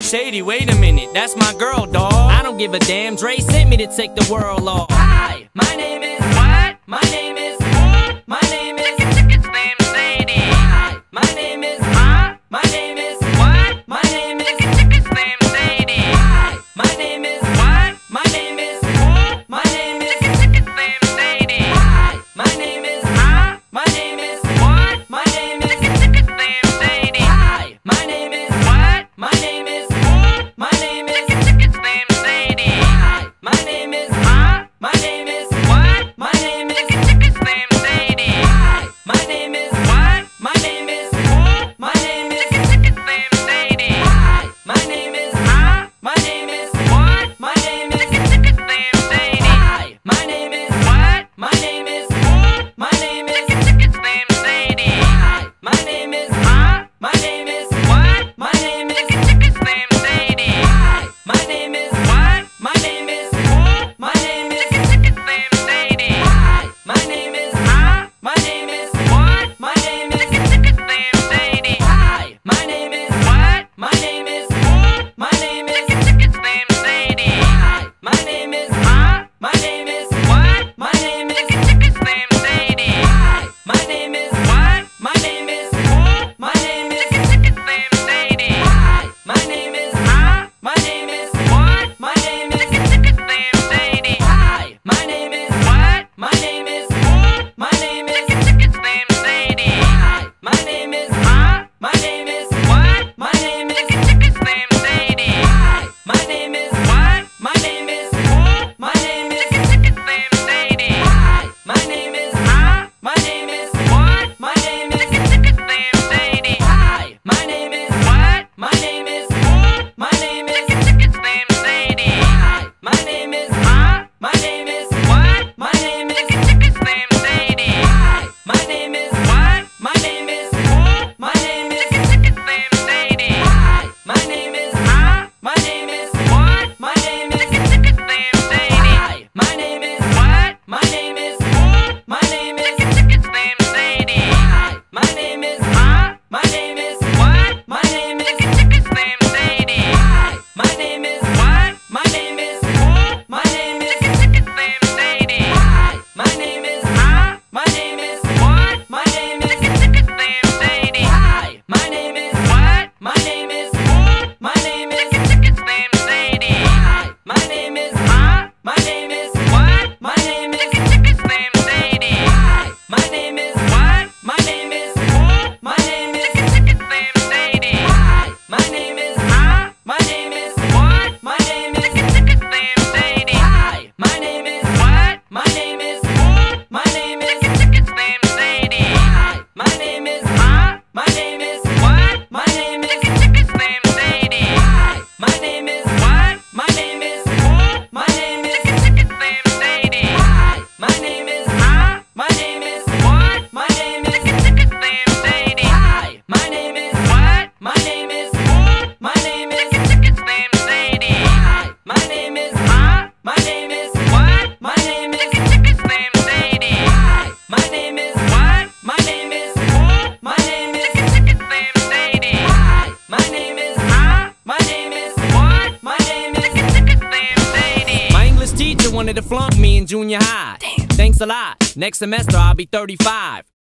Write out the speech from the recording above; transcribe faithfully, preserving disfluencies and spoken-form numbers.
shady, wait a minute, that's my girl, dawg. I don't give a damn, Dre sent me to take the world off. Hi, my name is what? My name is My name is Slim Shady. Hi, my name is huh? My name is what? My name is Slim Shady. Hi, my name is what? My name is My name is Slim Shady. Hi, my name is huh? My name is what? My name is Slim Shady. Hi, my name is what? My name is My name is Slim Shady. Hi, my name is huh? My name is what? My name is Slim Shady. Hi, my name is what? My name is My name is Slim Shady. Hi, my name is huh? My name is what? My name is Slim Shady. Hi, my name is what? My name is My name is Slim Shady. Hi, my name is huh? My name is what? My name is Slim Shady. Hi, my name is what? My name is My name is Slim Shady. Hi, my name is huh? My name is what? My name is Slim Shady. Hi, my name is what? My name is My name is Slim Shady. Hi, my name is huh? My name is what? My name is Slim Shady. Hi, my name is what? My name is My name is Slim Shady. Hi, my name is huh? My name is what? My name is Slim Shady. Hi, my name is what? My name is My name is Slim Shady. Hi, my name is huh? My name is what? My name is Slim Shady. Hi, my name is what? My name is My name is Slim Shady. Hi, my name is huh? My name is what? My name is Slim Shady. Hi, my name is what? My name is My name is Slim Shady. Hi, my name is huh? My name is what? My name is Slim Shady. Hi, my name is what? My name is My name is Slim Shady. Hi, my name is huh? My name is what? My name is Slim Shady. Hi, my name is what? My name is My name is Slim Shady. Hi, my name is huh? My name is what? My name is Slim Shady. Hi, my name is what? My name is My name is Slim Shady. Hi, my name is huh? My name is what? My name is Slim Shady. Hi, my name is what? My name is My name is Slim Shady. Hi, my name is huh? My name is what? My name is Slim Shady. Hi, my name is what? My name is My name is Slim Shady. Hi, my name is huh? My name is what? My name is Slim Shady. Hi, my name is what? My name is My name is Slim Shady. Hi, my name is huh? My name is what? My name is Slim Shady. Hi, my name is what? My name is My name is Slim Shady. Hi, my name is huh? My name is what? My name is Slim Shady. Hi, my name is what? My name is My name is Slim Shady. Hi, my name is huh? My name is what? My name is Slim Shady. Hi, my name is what? My name is My name is Slim Shady. Hi, my name is huh? My name is what? My name is Slim Shady. My English teacher wanted to flunk me in junior high. Damn. Thanks a lot. Next semester I'll be thirty-five.